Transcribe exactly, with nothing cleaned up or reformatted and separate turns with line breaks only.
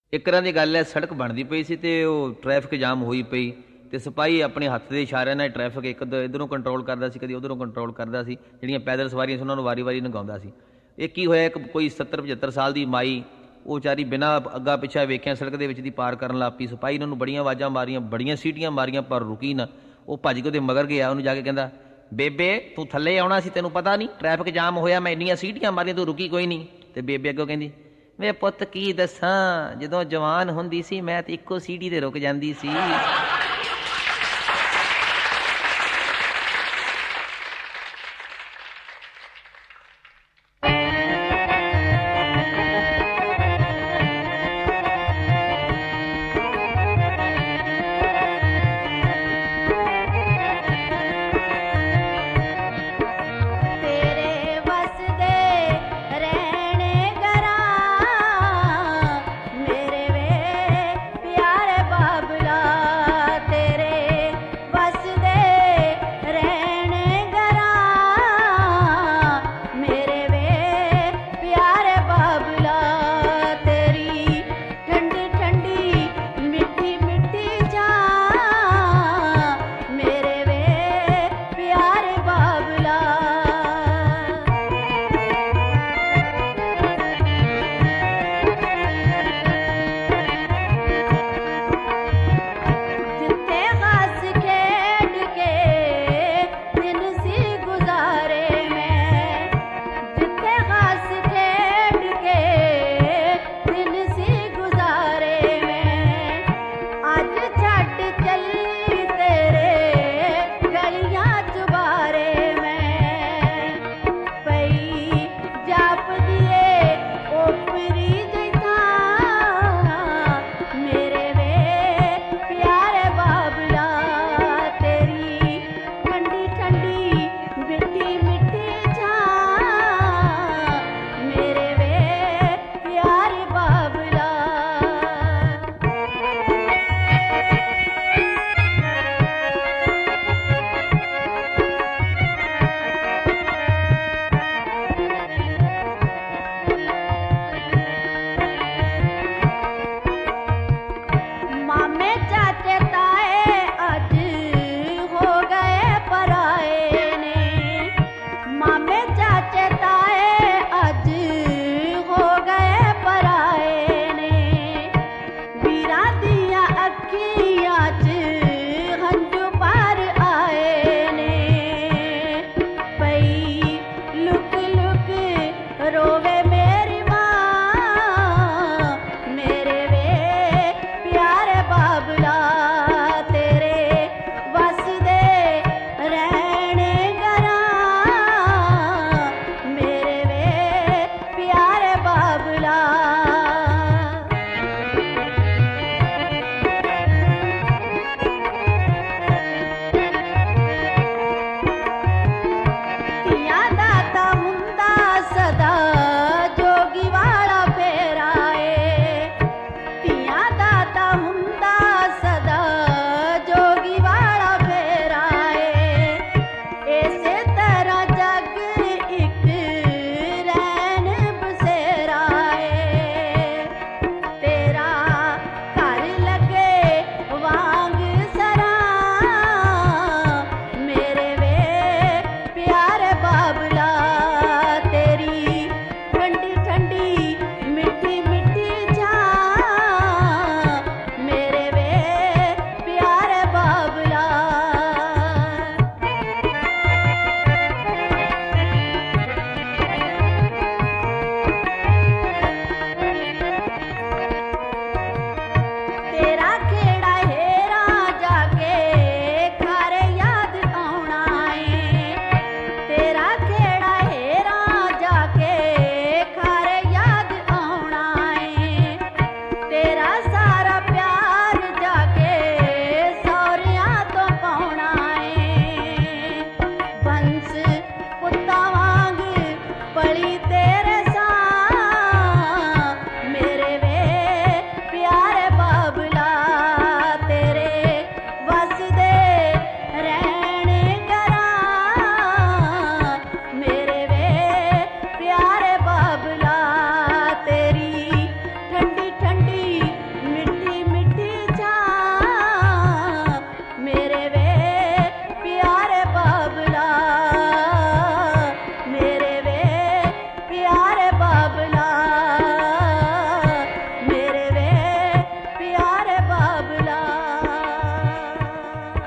ਇੱਕ ਰਾਂ ਦੀ ਗੱਲ ਹੈ, ਸੜਕ ਬਣਦੀ ਪਈ ਸੀ ਤੇ ਉਹ ਟ੍ਰੈਫਿਕ ਜਾਮ ਹੋਈ ਪਈ ਤੇ ਸਿਪਾਹੀ ਆਪਣੇ ਹੱਥ ਦੇ ਇਸ਼ਾਰਿਆਂ ਨਾਲ ਟ੍ਰੈਫਿਕ ਇੱਕ ਇੱਧਰੋਂ ਕੰਟਰੋਲ ਕਰਦਾ ਸੀ, ਕਦੀ ਉੱਧਰੋਂ ਕੰਟਰੋਲ ਕਰਦਾ ਸੀ। ਜਿਹੜੀਆਂ ਪੈਦਲ ਸਵਾਰੀਆਂ ਸੀ ਉਹਨਾਂ ਨੂੰ ਵਾਰੀ ਵਾਰੀ ਲੰਘਾਉਂਦਾ ਸੀ। ਇਹ ਕੀ ਹੋਇਆ, ਇੱਕ ਕੋਈ ਸੱਤਰ ਪਝੱਤਰ ਸਾਲ ਦੀ ਮਾਈ, ਉਹ ਵਿਚਾਰੀ ਬਿਨਾਂ ਅੱਗਾ ਪਿੱਛਾ ਵੇਖਿਆ ਸੜਕ ਦੇ ਵਿੱਚ ਦੀ ਪਾਰ ਕਰਨ ਲੱਗ ਪਈ। ਸਿਪਾਹੀ ਨੇ ਉਹਨੂੰ ਬੜੀਆਂ ਆਵਾਜ਼ਾਂ ਮਾਰੀਆਂ, ਬੜੀਆਂ ਸੀਟੀਆਂ ਮਾਰੀਆਂ, ਪਰ ਰੁਕੀ ਨਾ। ਉਹ ਭੱਜ ਕੇ ਉਹਦੇ ਮਗਰ ਗਿਆ, ਉਹਨੂੰ ਜਾ ਕੇ ਕਹਿੰਦਾ, ਬੇਬੇ ਤੂੰ ਥੱਲੇ ਆਉਣਾ ਸੀ, ਤੈਨੂੰ ਪਤਾ ਨਹੀਂ ਟ੍ਰੈਫਿਕ ਜਾਮ ਹੋਇਆ, ਮੈਂ ਇੰਨੀਆਂ ਸੀਟੀਆਂ ਮਾਰੀਆਂ, ਤੂੰ ਰੁਕੀ ਕੋਈ ਨਹੀਂ। ਤੇ ਬੇਬੇ ਅੱਗੋਂ ਕਹਿੰਦੀ, ਵੇ ਪੁੱਤ ਕੀ ਦੱਸਾਂ, ਜਦੋਂ ਜਵਾਨ ਹੁੰਦੀ ਸੀ ਮੈਂ ਤੇ ਇੱਕੋ ਸੀਟੀ ਤੇ ਰੁਕ ਜਾਂਦੀ ਸੀ।